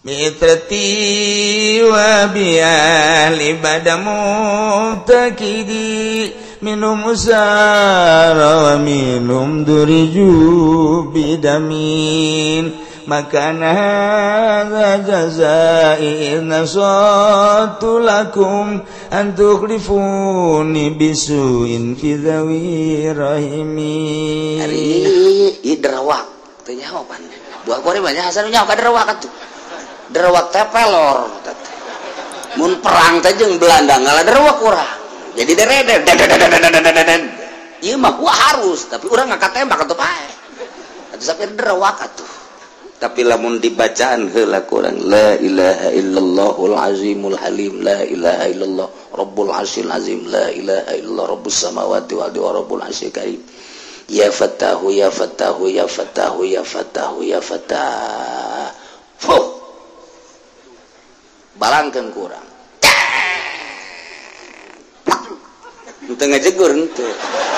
mitrati wa bi'ali badamu takidi minum usara wa minum duriju bidamin makana hadza jazai nasatu lakum an tukhlifuni bisuin fi dhawi rahimi ari idrawak teu nyaho pan buah kore banyak hasan nyaho ka drawak atuh derawak teh pelor mun perang teh jeung Belanda ngalah derawak urang jadi dereder ieu mah gua harus tapi urang ngangkat tembak atuh pae atuh sampai derawak atuh tapi lamun dibacaan heula kurang la ilaha illallahul azimul halim la ilaha illallah rabbul arsyil azim la ilaha illallah rabbus samawati wal ardi wa rabbul arsyil karim ya fatahu ya fatahu ya fatahu ya fatahu ya fatah balangkeun kurang teu ngajegur henteu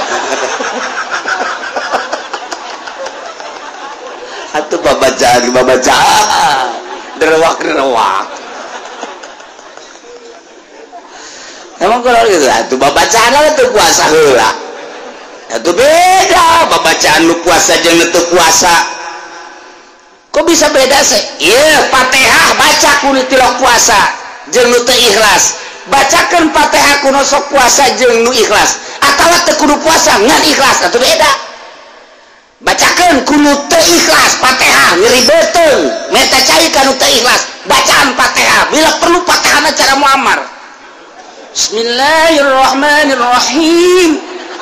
atuh babacaan derewak emang kalau gitu atuh babacaan teu puasa heula atuh beda babacaan nu puasa jeung nu teu puasa. Kok bisa beda sih? Iya, Fatihah baca kudu tilok puasa jeung nu teu ikhlas. Bacakeun Fatihah kudu sok puasa jeung nu ikhlas. Atawa teu kudu puasa ngan ikhlas atuh beda. Bacakeun kudu teu ikhlas Fatihah ngiribeuteung, meta cai ka nu teu ikhlas. Bacaan Fatihah bila perlu Fatihahna cara muammar. Bismillahirrahmanirrahim.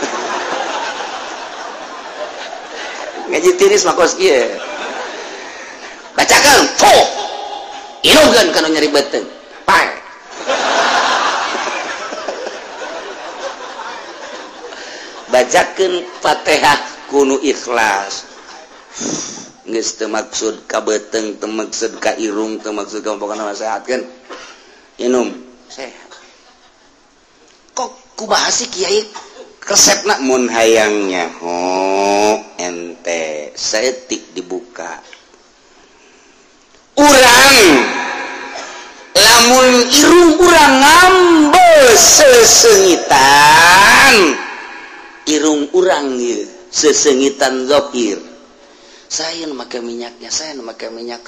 Ngaji tiris mah kos kieu. Bacakan fuh inugan kana nyari beuteung pae bacakeun Fatihah kudu ikhlas geus teu maksud ka beuteung teu maksud ka irung teu maksud ka pokona nasehatkeun inum sehat kok kumaha sih kiai resepna mun hayang nyaho ente saeutik dibuka urang lamun irung urang ngambe sesengitan irung urang ieu sesengitan zahir saya nu make minyaknya saya make minyak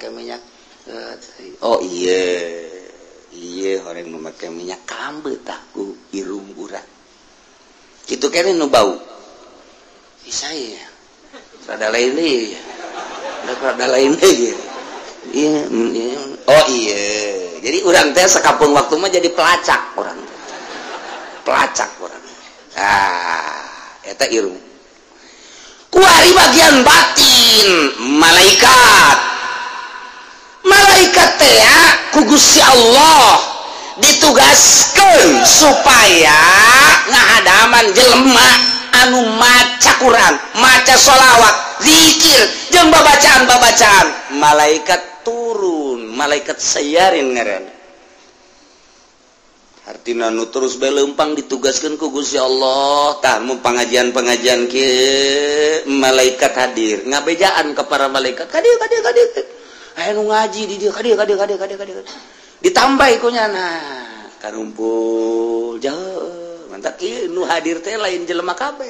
oh iya horeng nu make minyak kambe tah ku irung urang kitu kene nu bau saya rada lain deui rada lain deui iya, oh iya jadi urang teh sakapeung waktu mah jadi pelacak urang eta irung kuari bagian batin malaikat teh ku Gusti Allah ditugaskeun supaya ngahadaman jelema anu maca Quran maca sholawat zikir jeung babacaan malaikat turun malaikat sayarin ngaran artina nu terus beleumpang ditugaskeun ku Gusti Allah tah mun pengajian kieu malaikat hadir ngabejaan ka para malaikat kadieu aya nu ngaji di dieu kadieu ditambah ku nyana karumpul jauh mantap ieu nu hadir teh lain jelema kabeh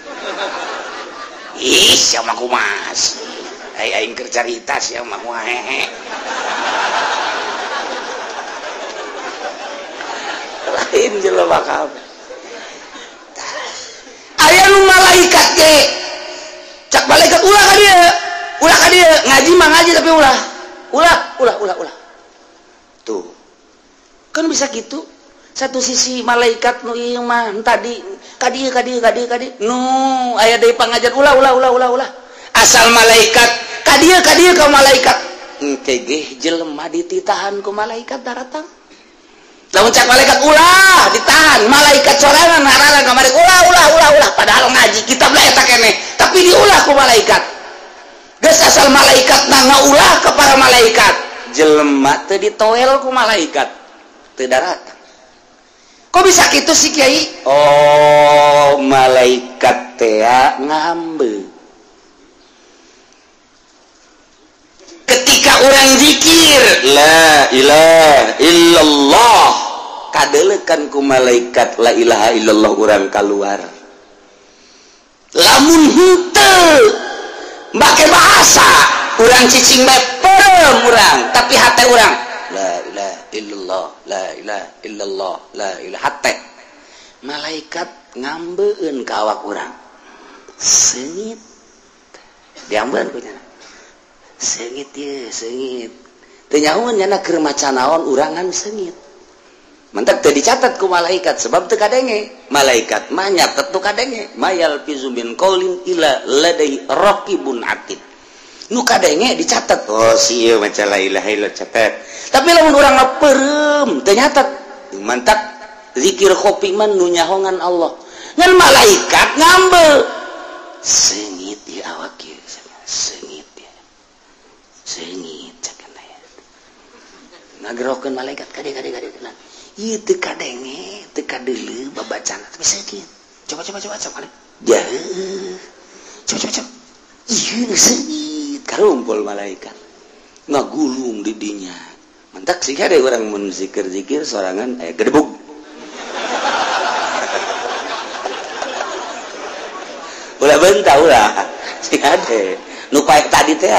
ih sia mah kumas aing keur carita sia mah wae lain jelema kabeh aya nu malaikat ge cak malaikat ulah ka dieu ngaji mah ngaji tapi ulah tuh kan bisa gitu satu sisi malaikat nu ieu mah tadi kadieu nu aya deui pangajar ulah asal malaikat kadieu ka malaikat engke ge jelema dititahan ku malaikat daratang lamun cak malaikat ulah ditahan malaikat sorangan ngarana kamari ulah padahal ngaji kitab lah eta keneh tapi diulah ku malaikat geus asal malaikat ngaulah ka para malaikat jelema teu ditoel ku malaikat teu daratang. Kok bisa gitu sih Kiai? Oh, malaikat teh ngambe. Ketika orang zikir zikir la ilaha illallah kadelekan ku malaikat la ilaha illallah urang keluar lamun henteu make bahasa urang cicing bae perem urang tapi hate urang la ilaha illallah la ilaha illallah la ilaha hate malaikat ngambeun ka awak urang seungit diambeun ku nya seungit ye seungit teu nyahoan nya keur maca naon urangan seungit mantak teu dicatat ku malaikat sebab teu kadenge malaikat mah nyatet tu kadenge mayal fizu min qaulin illa ladai raqibun atid nu kadenge dicatat oh si ieu maca la ilaha illallah catat tapi lamun urang mah peureum teu nyatet mantak zikir khofi man nu nyahongan Allah ngan malaikat ngambeul seungit di awak ieu seungit ya seungit cenah ya ngagerokeun malaikat kade ieu teu kadenge teu kadeuleu babacana tapi seungit coba ya coba ieu seungit karumpul malaikat ngagulung di dinya mantak sih kade urang mun zikir-zikir sorangan gedebug ulah bentah ulah sih kade nu paek tadi teh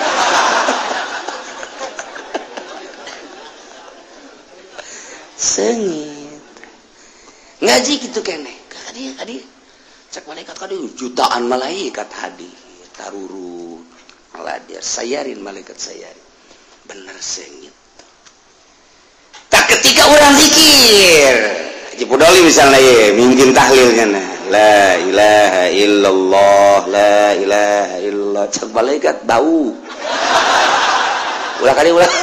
seungit ngaji gitu keneh kadi cek malaikat kadi jutaan malaikat hadir taruru maladir sayarin malaikat sayarin bener seungit tak ketika orang zikir Haji Pudoli misalnya ya mungkin tahlilnya nah la ilaha illallah la ilaha illallah cek malaikat bau ulah kali ulah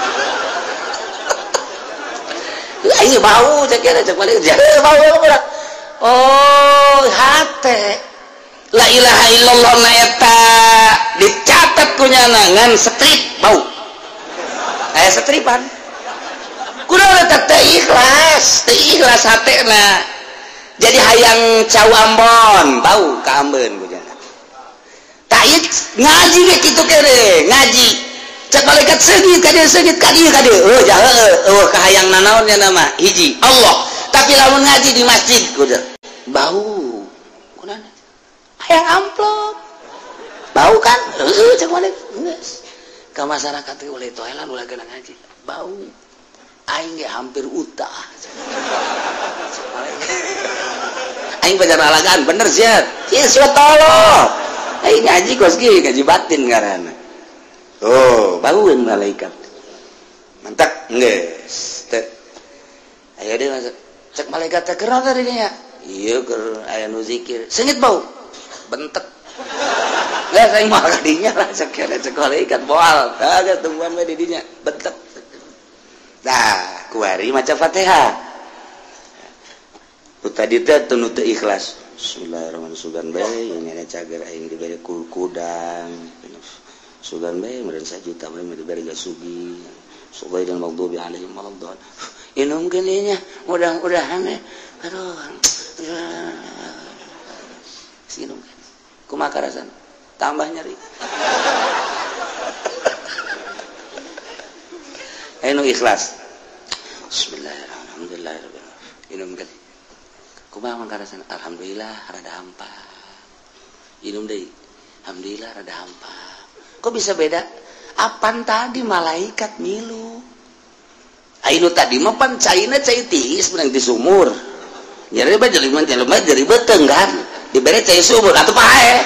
ini bau cek balik bau udah oh hate la ilaha illallah na eta dicatat kunyana ngan strip bau aya stripan kunaon eta teu ikhlas hatena jadi hayang cau Ambon bau ka Ambeun kunyana tah ieu ngaji ge kitu kere ngaji cek malaikat seungit kadieu oh ja heueuh kahayang nanaon nya nama hiji Allah tapi lamun ngaji di masjid kudu bau kunaon hayang amplop bau kan heueuh cek malaikat geus ka masyarakat teh ulah toelan ulah geuna ngaji bau aing ge hampir utah aing baca alagaan bener sia ieu sudah tolong aing ngaji kos ge ngaji batin ngaranna oh baueun malaikat mantap geus teh aya deui cek malaikat teh keur naon tadi nya ieu keur aya nu zikir seungit bau bentek geus aing mah ka dinya lah cek malaikat moal kagak tungguan we di dinya bentek nah kuari maca Fatihah tadi teh teu teu ikhlas bismillahirrahmanirrahim sugan bae ini cager aing dibere kudang sugan bae meureun 1 juta bae dibere gasugi sugai dan maghdubi alaihim waladdallin inum geuleunya mudah-mudahan aduh sinum kumaha karasan tambah nyeri anu ikhlas bismillahirrahmanirrahim inum geuleuh kumaha mangkarasan alhamdulillah rada hampa inum deui alhamdulillah rada hampa kok bisa beda apan tadi malaikat milu ainu tadi mah pan caina cai tiis menang di sumur nyari mah jelema jadi beteung kan dibere cai sumur atuh pae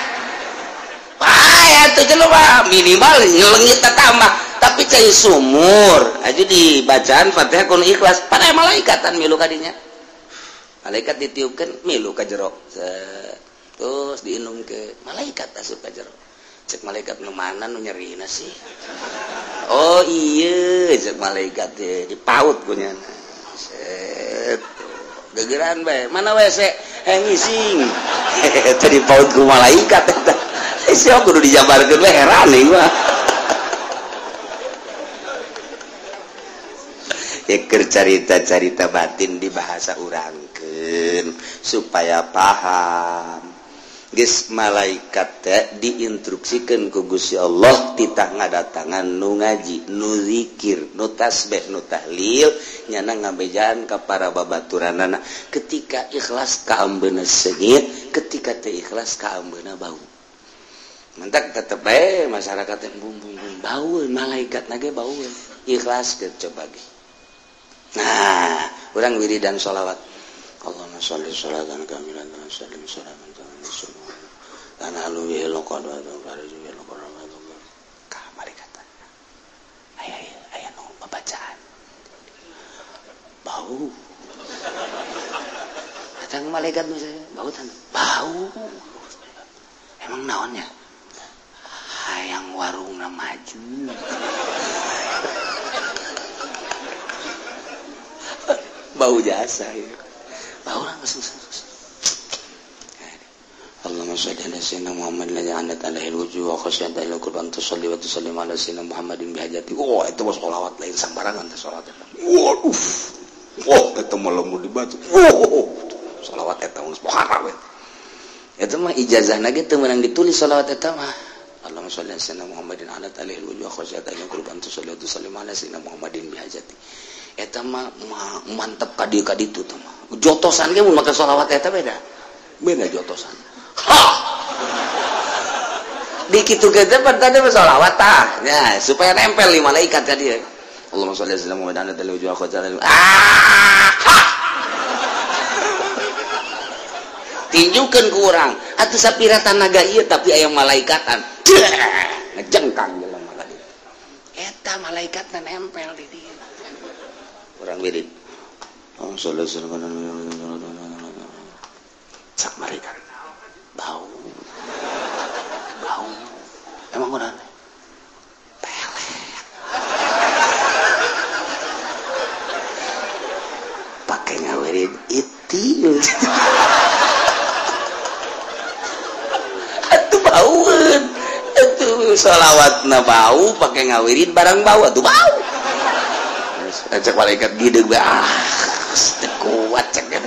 atuh jelema minimal ngelengit tambah tapi cai sumur aja di bacaan Fatihah kudu ikhlas pan aya malaikatan milu kadinya malaikat ditiupkeun milu ka jero terus diinum ke malaikat asup ka jero cek malaikat nu mana nu nyerina sih oh iya cek malaikat dipaut kunyana set gegeran bae mana WC ngising tadi paut ku malaikat eta siapa kudu dijabarkeun we heran nih mah keur carita-carita batin di bahasa urangkeun supaya paham geus malaikat diinstruksikan ku Gusti Allah titah ngadatangan nu ngaji nu zikir nu tasbih nu tahlil nyana ngabejaan ka para babaturanana ketika ikhlas ka ambeuna seungit ketika teu ikhlas ka ambeuna bau mantak tetep bae masyarakat teh bum bau malaikat nage bau ikhlas ke coba ge nah urang wiridan sholawat Allahumma sholli sholatan kamilan wa sallim salaman karena lu lo kado ada juga lo kado kamari kata ayah no pembacaan bau datang malaikat misalnya bau emang naonnya hayang warungna maju bau jasa ya bau lah Allahumma shalli ala sayyidina Muhammad la ja'alat alaihi alwujuh wa khasyata ila qurban tusalli wa tusallim ala sayyidina Muhammadin bihajati itu mah sholawat lain sambarangan teh sholawat waduh eta mah lamun dibaca sholawat eta mah muharram eta mah ijazahna ge teu meunang ditulis sholawat eta mah Allahumma shalli ala sayyidina Muhammadin ala alaihi alwujuh wa khasyata ila qurban tusalli wa tusallim ala sayyidina Muhammadin bihajati eta mah mantep ka dieu ka ditu teh mah jotosan ge mun make sholawat eta beda jotosan di kitu kita pertanda bersolawat ya supaya nempel di malaikat tadi Allahumma sholli ala sayyidina Muhammadin ala wajhi khajaran tinjukeun ku urang atuh sapira tanaga ieu tapi aya malaikatan ngejengkang jelema tadi eta malaikatna nempel di dieu urang wirid Allahumma sholli ala sayyidina Muhammadin sak malaikat bau emang udah pelet pakai ngawirin iti atuh baueun atuh sholawatna bau pakai ngawirin barang bau atuh bau cek malaikat gideg kuat cek kan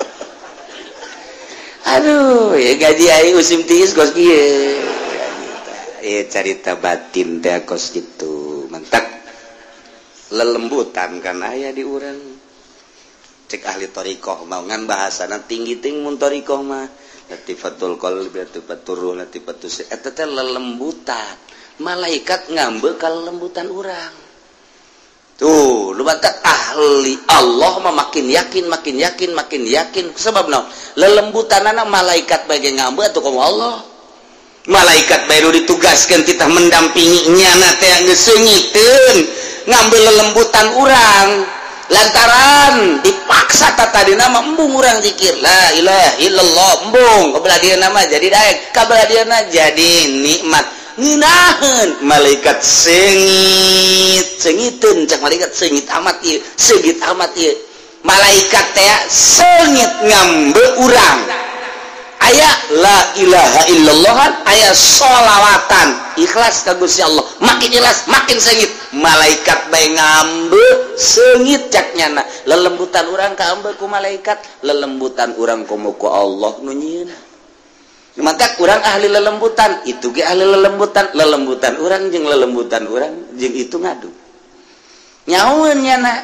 aduh ya gaji aing usim tiis kos kieu ya carita batin teh kos kitu mentak lelembutan kan aya di urang cek ahli thariqah mah ngan bahasana tinggi-tinggi mun thariqah mah latifatul qalbi latifatur ruh latifatus eta teh lelembutan malaikat ngambe ka lelembutan urang tuh lu batak ahli Allah mah makin yakin sebab naon lelembutanana malaikat bage ngambe atuh ka Allah malaikat bae nu ditugaskeun kita mendampingi nyana teh geus seungiteun ngambe lelembutan urang lantaran dipaksa tadina mah embung urang zikir la ilaha illallah embung kabeladiana mah jadi daek kabeladiana jadi nikmat nginaheun malaikat seungiteun cak malaikat seungit amat ieu malaikat teh seungit ngambe urang aya la ilaha illallah aya sholawatan ikhlas ka Gusti Allah makin ikhlas makin seungit malaikat bae ngambe seungit cak nyana lelembutan urang ka ambe ku malaikat lelembutan urang komo ku Allah nu nyieun mata urang ahli lelembutan itu ge ahli lelembutan urang jeung lelembutan urang jeung itu ngadu nyaun nyana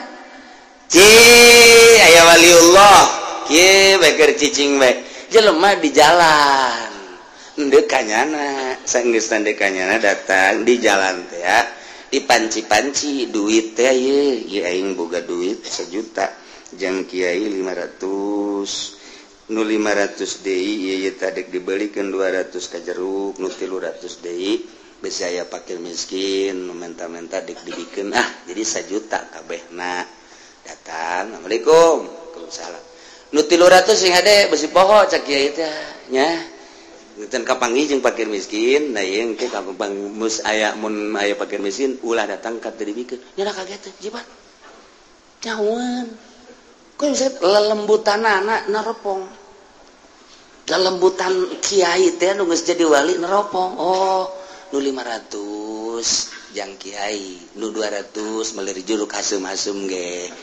aya waliullah kieu beker cicing bae jelema di jalan endeu kanyana saenggeus tande kanyana datang di jalan teh ya dipanci-panci duit teh ieu aing boga duit 1 juta jeung kiai 500 nu 500 deui ieu tadek dibelikeun 200 ka jeruk nu 300 deui besi aya fakir miskin nu menta-menta dek dibikeun jadi 1 juta kabehna datang assalamualaikum waalaikumsalam nu 300 sing hade besi poho cak kieu teh nya ngeuteun kapanggih jeung fakir miskin da ieu engke kapang mus aya mun aya fakir miskin ulah datang ka teu dibikeun nya kaget teh jibat nyawan kok bisa lelembutanana neropong lelembutan kiai teh nu geus jadi wali neropong nu 500 jang kiai nu 200 melir juruk hasem-hasem ge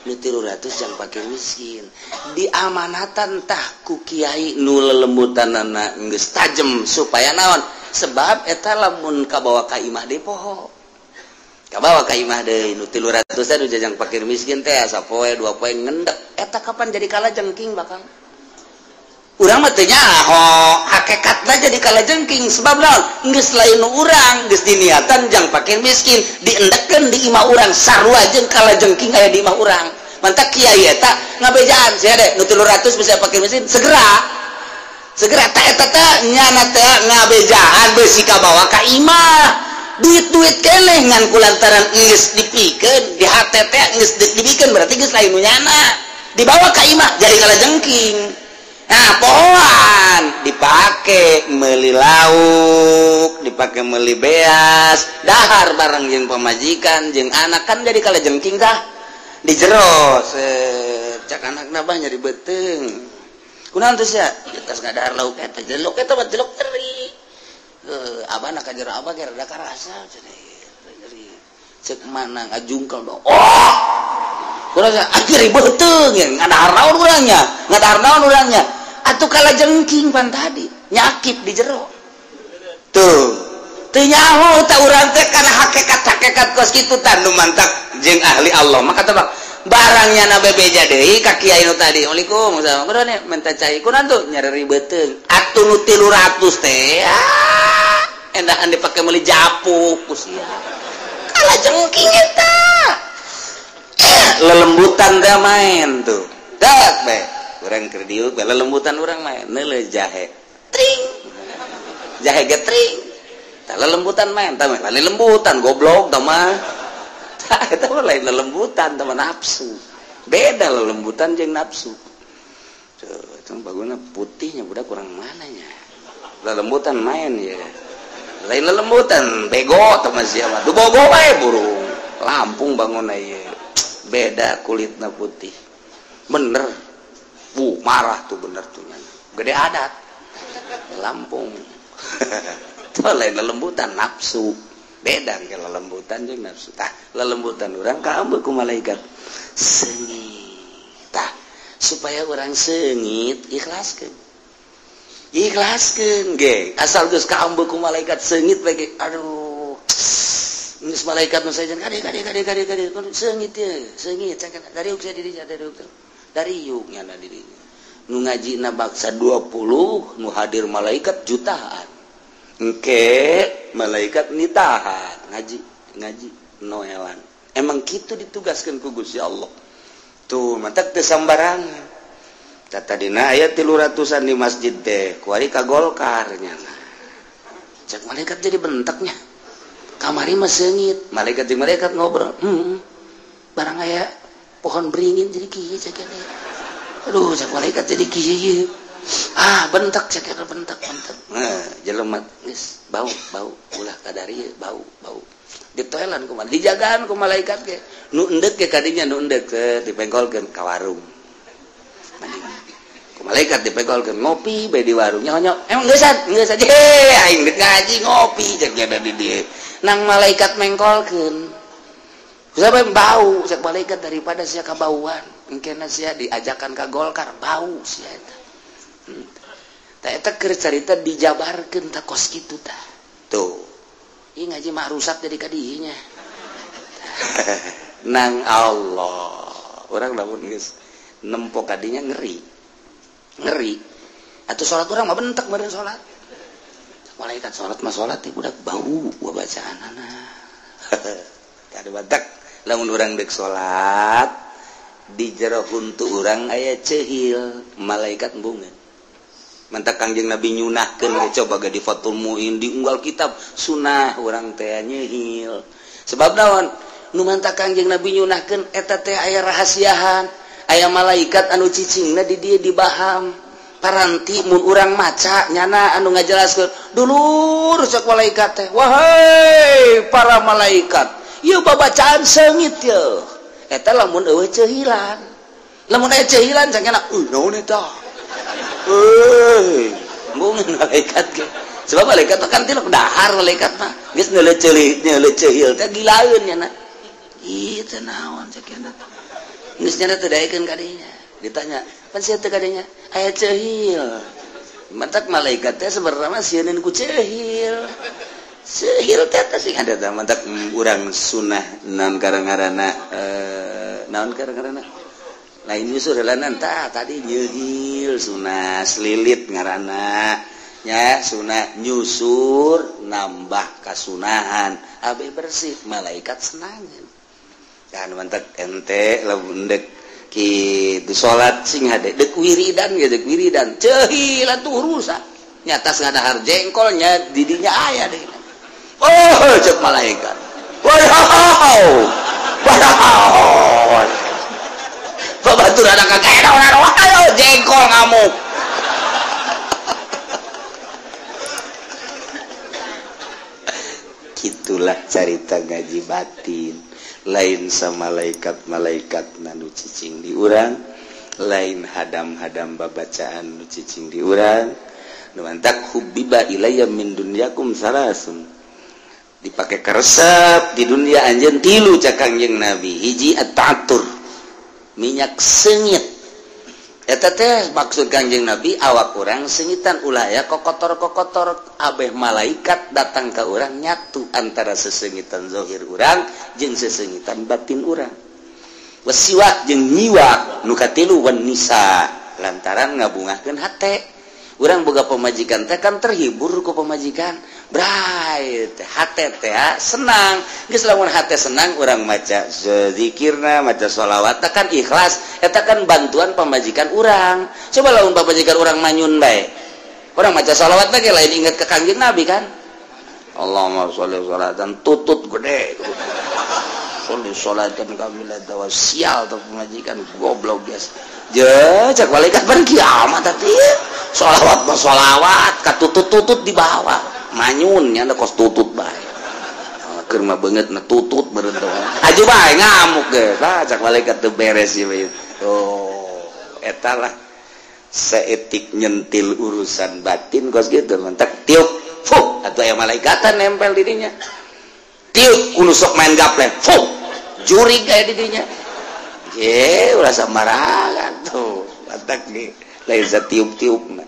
nu 300 jang fakir miskin diamanatan tah ku kiai nu lelembutanana geus tajem supaya naon sebab eta lamun kabawa ka imah deui poho kabawa ka imah deui nu 300 teh nu jajang fakir miskin teh sapoe 2 poe ngendek eta kapan jadi kalajengking bakal urang mah teu nyaho hakikatna jadi kalajengking sebab naon geus lain nu urang geus diniatan jang fakir miskin diendekeun di imah urang sarua jeung kalajengking aya di imah urang mantak kiai eta ngabejaan sia deh nu 300 bisa fakir miskin segera ta eta teh nyana teh ngabejaan beusi kabawa ka imah duit-duit keneh ngan kulantaran geus dipikeun di hate teh geus dibikeun berarti geus lain nu nyana dibawa ka imah jadi kalajengking. Nah, pohoan dipake meuli lauk, dipake meuli beas, dahar bareng jeung pamajikan jeung anak kan jadi kalajengking tah. Di jero cak anakna bah nyari beuteung. Kunaon teh sia? Tas ngadahar lauk eta, jelok eta mah jelok teri. Abana ka jero abah ge rada karasa cenah. Cek mana ngajungkel dong. Oh! Kurangnya akhirnya beuteung ya ngadahar naon urangnya atuh kalajengking pan tadi nyakip di jero tuh teu nyaho ta urang teh kana hakikat kos kitu tah nu mantak jeung ahli Allah maka teh barangnya na bebeja deui ka kiai nu tadi Assalamualaikum kunaon minta cai kunaon tuh nyari beuteung atuh nu 300 teh endahan dipake meuli japuk ku sia kalajengking eta lelembutan teh main tuh dak be urang keur diuk lelembutan urang main neuleuh jahe tring jahe getring tah lelembutan main tah lain lembutan goblok tah mah tah eta mah lain lelembutan tah nafsu beda lelembutan jeung nafsu tuh itu baguna putihnya budak kurang mananya lelembutan main ya lain lelembutan bego tah mah sia mah dubogo bae burung Lampung bangun ieu beda kulitna putih bener marah tuh bener tuh gede adat Lampung tuh lain lelembutan nafsu beda ke lelembutan jeung nafsu tah lelembutan urang kaambeuk ku malaikat seungit tah supaya urang seungit ikhlaskeun ge asal geus kaambeuk ku malaikat seungit bage aduh geus malaikat nu saejeun kade seungit cakeun dari uk saya diri dari yuk nyana dirinya nu ngajina baksa 20 nu hadir malaikat jutaan engke malaikat nitahan ngaji noelan emang kitu ditugaskeun ku Gusti Allah tuh mantak teu sambarangan tata dina aya 300-an di masjid teh kuari ka Golkar nyana cek malaikat jadi benteknya kamari mah seungit malaikat jeung malaikat ngobrol barang aya pohon beringin jadi kieu cek ini aduh cek malaikat jadi kieu bentek cek bentek jelema geus bau ulah kadari bau ditoelan kumaha dijagaan ku malaikat ge nu endek ge kadinya nu endek dipengkolkeun ka warung ku malaikat dipengkolkeun ngopi bae di warung nyok emang geus aja aing deuk ngaji ngopi cek ada di dieu nang malaikat mengkolkeun sampai bau cek malaikat daripada sia kabauan engkena sia diajakan ka Golkar bau sia eta tah eta keur carita dijabarkeun tah kos kitu tah tuh ieu ngaji mah rusak jadi ka dieu nya nang Allah urang lamun geus nempo ka dinya ngeri atuh salat urang mah bentek meureun salat malaikat salat mah salat teh budak bau bacaanana kada batak lamun urang deuk salat di jero huntu urang aya cehil malaikat embungeun mantak Kangjeng Nabi nyunahkeun coba ge di Fathul Muin di unggal kitab sunah urang teh nyehil sebab naon nu mantak Kangjeng Nabi nyunahkeun eta teh aya rahasiahan aya malaikat anu cicingna di dieu dibaham paranti mun urang maca nyana anu ngajelaskeun dulur cek malaikat teh wahai para malaikat ieu babacaan seungit yeuh eta lamun eueuh cehilan lamun aya cehilan cangkena naon eta mungkin malaikat ge sebab malaikat kan tilok dahar malaikat mah geus neuleuh cehil teh gilaeun nya na ieu teh naon cekena geus nyana teu daekeun kadinya ditanya pan sia teu kadinya aya ceuhil mantak malaikat teh sebenarnya mah sieun ku ceuhil teh sing ada teh mantak urang sunah naon ngaranna naon ngaranna lain nyusur helanan tadi nyeuhil sunah selilit ngaranna nya sunah nyusur nambah kasunahan abi bersih malaikat senangan kan mantak ente lamun dek kitu salat sing hade dek wiridan ge dek wiridan ceuhil atuh rusak nyata ngadahar jengkolnya didinya aya deui oh cek malaikat wow babatur ada kagak ayo jengkol ngamuk gitulah cerita ngaji batin lain sama malaikat nu cicing di urang lain hadam-hadam babacaan nu cicing di urang nu antak hubbiba ilayya min dunyakum salasun dipake karesep di dunia anjeun tilu cak Kangjeng Nabi hiji at-ta'atur minyak sengit eta teh maksud Kangjeng Nabi awak urang sengitan ulah ya kokotor-kokotor abeh malaikat datang ke urang nyatu antara sesengitan zahir urang jeung sesengitan batin urang wasiwak jeung nyiwak nu katilu wan nisa lantaran ngabungakeun hate urang boga pemajikan teh kan terhibur ku pemajikan brai teh hate teh senang geus lamun hate senang urang maca zikirna maca sholawat kan ikhlas eta kan bantuan pemajikan urang coba lamun pemajikan urang manyun bae urang maca sholawat teh lain inget ke Kangjeng Nabi kan Allahumma sholli sholatan tutut gede sholli sholatan kamilatan wa sial tuh pemajikan goblok biasa je cak malaikat ban kiamat tadi sholawat mah sholawat katutut-tutut di bawah manyunnya ada kos tutut bae keur mah beungeut na tutut beureun teh aju bae ngamuk ge cak malaikat teu beres ieu oh eta lah seetik nyentil urusan batin kos gitu mentak tiup fuh atuh aya malaikatan nempel di dinya tiup kudu sok main gaple fuh jurig aya di dinya ye ulah samarangan tuh mantak nih lain sa tiup-tiupna